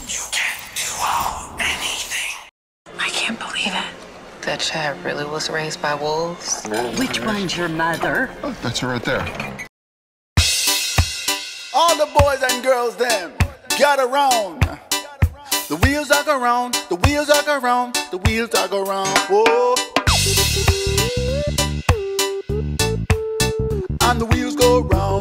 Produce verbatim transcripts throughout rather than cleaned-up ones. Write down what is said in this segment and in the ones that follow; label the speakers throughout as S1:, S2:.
S1: You can do all anything.
S2: I can't believe it. That Chad really was raised by wolves.
S3: Which one's your mother?
S4: Oh, that's her right there.
S5: All the boys and girls them gather round. The wheels are go round, the wheels are go round, the wheels are go round. Whoa. And the wheels go round.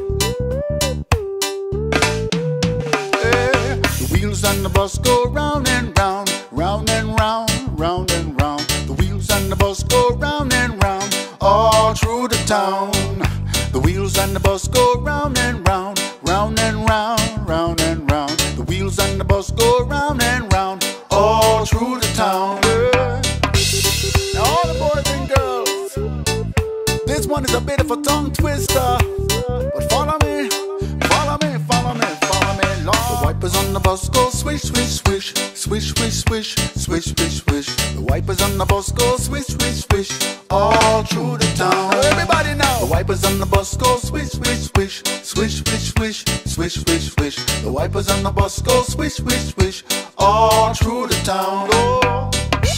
S5: Yeah. The wheels on the bus go round and round, round and round, round and round. The wheels on the bus go round and round, all through the town. The wheels on the bus go round and round, round and round, round and round. The wheels on the bus go round and round, all through the town. Yeah. Now all the boys and girls, this one is a bit of a tongue twister, but follow me, follow me, follow me, follow me, Lord. The wipers on the bus go swish, swish, swish, swish, swish, swish, swish, swish, swish. The wipers on the bus go swish, swish, swish, all through the town. Everybody now. The wipers on the bus go swish, swish, swish, swish, swish, swish, swish, swish, swish. The wipers on the bus go swish, swish, swish, all through the town. Oh.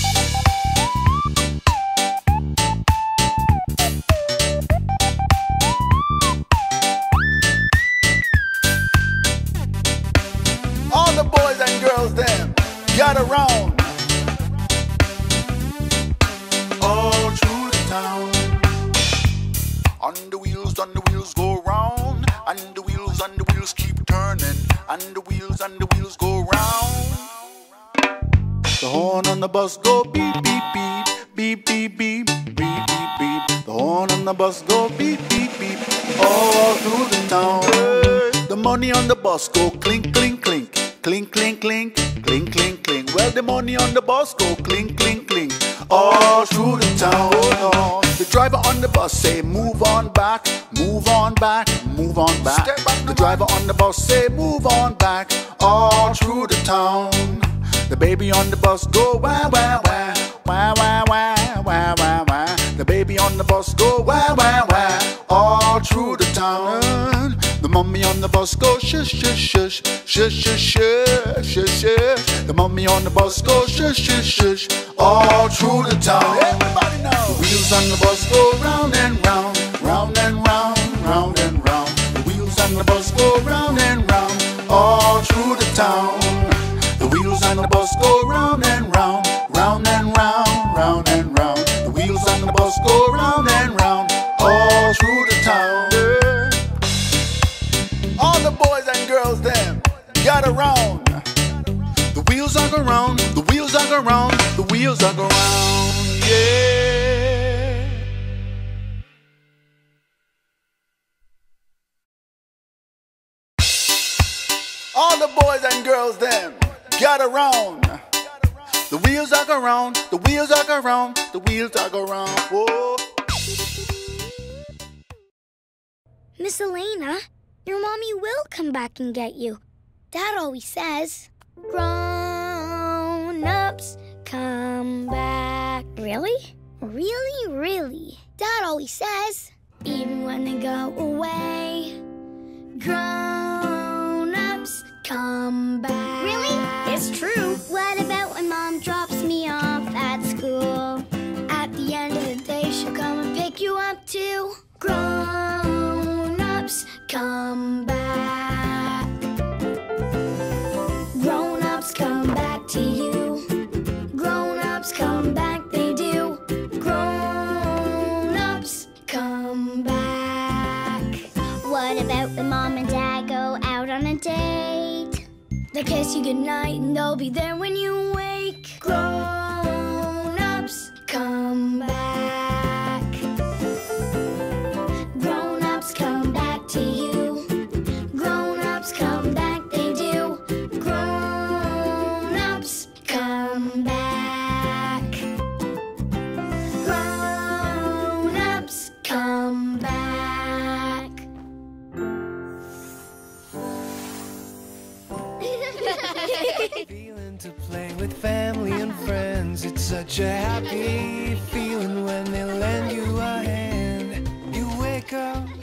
S5: All the boys and girls them gather round, all through the town. On the wheels, on the wheels go round, and the wheels, on the wheels keep turning, and the wheels, on the wheels go round. The horn on the bus go beep, beep, beep, beep, beep, beep, beep, beep, beep. The horn on the bus go beep, beep, beep, all through the town. The money on the bus go clink, clink, clink, clink, clink, clink, clink, clink, clink. Well, the money on the bus go clink, clink, clink, all through the town. Oh, no. The driver on the bus say, move on back, move on back, move on back. back the driver on the bus say, move on back, all through the town. The baby on the bus go wah, wah, wah, wah, wah, wah, wah, wah, wah. The baby on the bus go wah, wah, wah, all through the town. The mommy on the bus go shush, shush, shush, shush, shush, shush, shush, shush. The mommy on the bus go shush, shush, shush, all through the town. Everybody know. The wheels on the bus go round and round, round and round, round and round. The wheels on the bus go round and round, all through the town. The wheels on the bus go round and round, round and round, round and round. The wheels on the bus go round and round, all through the town. All the boys and girls them gather round. The wheels are go round, the wheels are go round, the wheels are go round, yeah. All the boys and girls them gather round. The wheels are go round, the wheels are go round, the wheels are go round. Whoa.
S6: Miss Elena, your mommy will come back and get you. Dad always says, grown-ups, come back. Really? Really, really. Dad always says, even when they go away, grown-ups, come back. Really? It's true. What about when Mom drops me off at school? At the end of the day, she'll come and pick you up too. Grown-ups, come back. Grown-ups come back to you. Grown-ups come back, they do. Grown-ups come back. What about when Mom and Dad go out on a date? They'll kiss you goodnight and they'll be there when you wake. Grown-ups come back. Grown-ups come back to you. Grown-ups come back, they do. Grown-ups come back. Grown-ups come back.
S1: Feeling to play with family and friends. It's such a happy feeling when they lend you a hand. You wake up